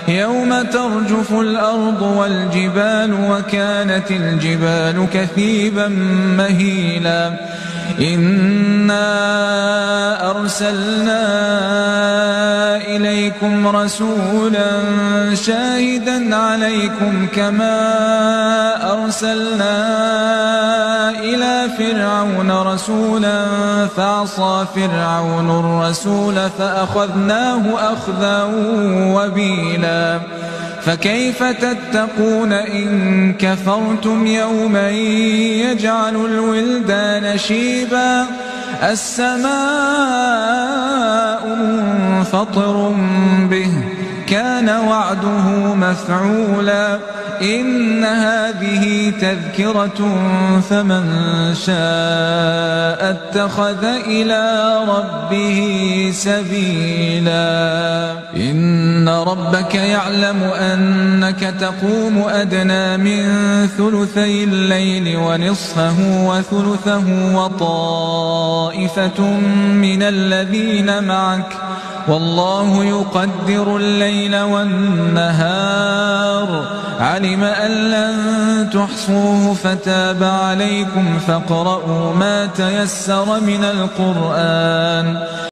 يوم ترجف الأرض والجبال وكانت الجبال كثيبا مهيلا إنا أرسلنا إليكم رسولا شاهدا عليكم كما أرسلنا إلى فرعون رسولا فعصى فرعون الرسول فأخذناه أخذا وبيلا فكيف تتقون إن كفرتم يوما يجعل الولدان شيبا السماء منفطر به كان وعده مفعولا إن هذه تذكرة فمن شاء اتخذ إلى ربه سبيلا إن ربك يعلم أنك تقوم أدنى من ثلثي الليل ونصفه وثلثه وطائفة من الذين معك والله يقدر الليل والنهار علم أن لن تحصوه فتاب عليكم فاقرؤوا ما تيسر من القرآن